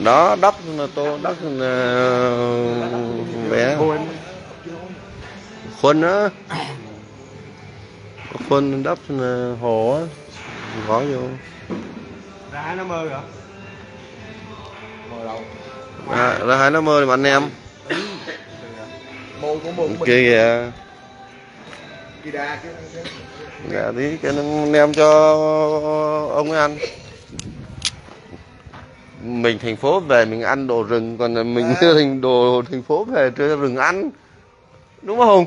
Đó, đắp là tô, đắp là vé khuôn á, khuôn đắp là hồ á, gói vô. Ra 250 rồi. Mời đâu? Ra 250 mà anh em. Môi của môi của Kia kìa. Dạ tí cái anh em cho ông ấy ăn. Mình thành phố về mình ăn đồ rừng, còn mình đưa đồ thành phố về cho rừng ăn, đúng không?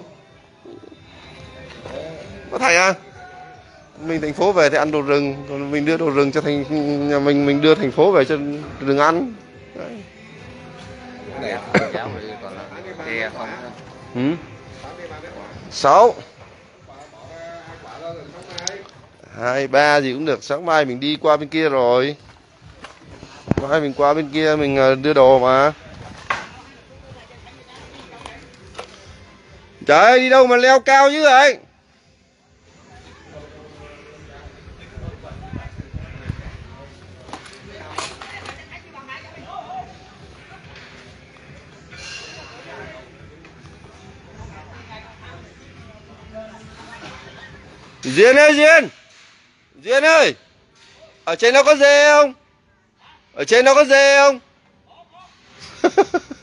Có thầy à? Mình thành phố về thì ăn đồ rừng, còn mình đưa đồ rừng cho nhà mình đưa thành phố về cho rừng ăn. Đấy. Đẹp cháu thì còn kia không. 6 2 3 gì cũng được. Sáng mai mình đi qua bên kia rồi. Mai mình qua bên kia mình đưa đồ mà. Trời ơi, đi đâu mà leo cao dữ vậy? Duyên ơi, Duyên ơi, ở trên nó có dê không? Ở trên nó có dê không?